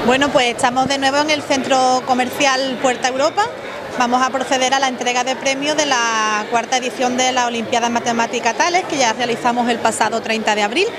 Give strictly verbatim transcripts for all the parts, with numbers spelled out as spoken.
Bueno, pues estamos de nuevo en el Centro Comercial Puerta Europa. Vamos a proceder a la entrega de premios de la cuarta edición de la Olimpiada Matemática Tales, que ya realizamos el pasado treinta de abril.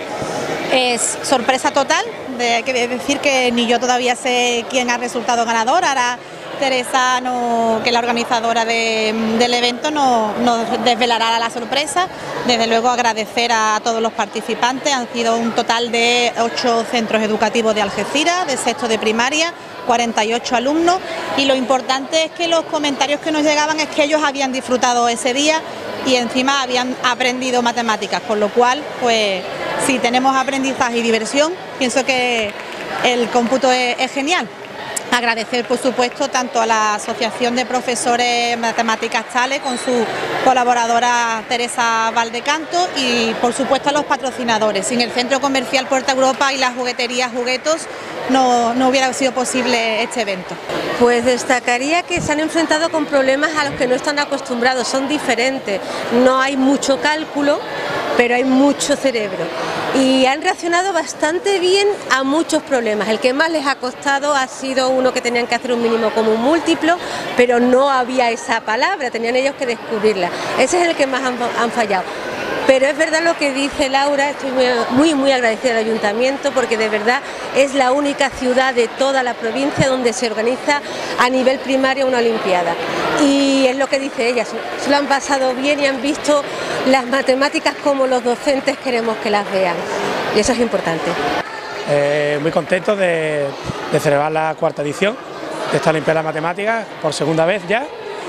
Es sorpresa total, de, hay que decir que ni yo todavía sé quién ha resultado ganador. Ahora Teresa, no, que es la organizadora de, del evento, nos, nos desvelará la sorpresa. Desde luego agradecer a todos los participantes, han sido un total de ocho centros educativos de Algeciras, de sexto de primaria, cuarenta y ocho alumnos, y lo importante es que los comentarios que nos llegaban es que ellos habían disfrutado ese día y encima habían aprendido matemáticas, con lo cual, pues si tenemos aprendizaje y diversión, pienso que el cómputo es, es genial. Agradecer, por supuesto, tanto a la Asociación de Profesores Matemáticas Tales con su colaboradora Teresa Valdecanto y, por supuesto, a los patrocinadores. Sin el Centro Comercial Puerta Europa y la juguetería Juguetos no, no hubiera sido posible este evento. Pues destacaría que se han enfrentado con problemas a los que no están acostumbrados, son diferentes, no hay mucho cálculo, pero hay mucho cerebro. Y han reaccionado bastante bien a muchos problemas. El que más les ha costado ha sido uno que tenían que hacer un mínimo común múltiplo, pero no había esa palabra, tenían ellos que descubrirla. Ese es el que más han, han fallado. Pero es verdad lo que dice Laura, estoy muy, muy, muy agradecida al Ayuntamiento porque de verdad es la única ciudad de toda la provincia donde se organiza a nivel primario una olimpiada. Y es lo que dice ella, se lo han pasado bien y han visto las matemáticas como los docentes queremos que las vean. Y eso es importante. Eh, muy contento de, de celebrar la cuarta edición de esta Olimpiada de Matemáticas por segunda vez ya.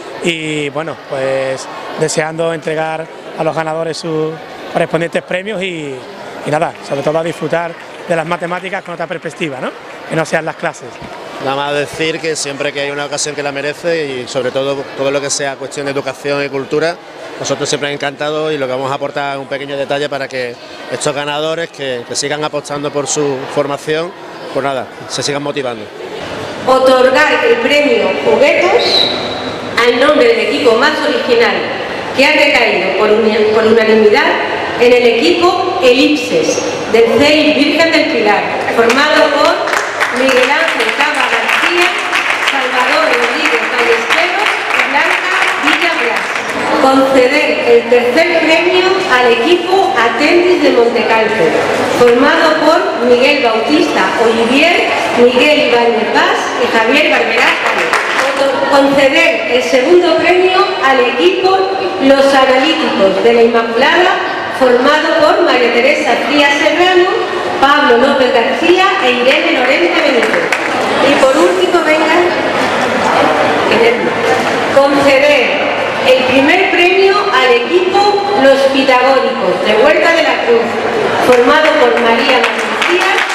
Y bueno, pues deseando entregar a los ganadores sus correspondientes premios y, y nada, sobre todo a disfrutar de las matemáticas con otra perspectiva, ¿no? Que no sean las clases. Nada más decir que siempre que hay una ocasión que la merece y sobre todo todo lo que sea cuestión de educación y cultura, nosotros siempre encantado y lo que vamos a aportar es un pequeño detalle para que estos ganadores que, que sigan apostando por su formación, pues nada, se sigan motivando. Otorgar el premio Juguetos al nombre del equipo más original que ha recaído por, un, por unanimidad en el equipo Elipses del C E I Virgen del Pilar, formado por Miguel Ángel Cava García, Salvador Rodríguez Ballesteros y Blanca Villavlas. Conceder el tercer premio al equipo Atendis de Montecalvo, formado por Miguel Bautista Olivier, Miguel Ibáñez Paz y Javier Barberá. Conceder el segundo premio al equipo Los Analíticos de la Inmaculada, formado por María Teresa Frías Serrano, Pablo López García e Irene Lorente Benito. Y por último, vengan, conceder el primer premio al equipo Los Pitagóricos de Huerta de la Cruz, formado por María García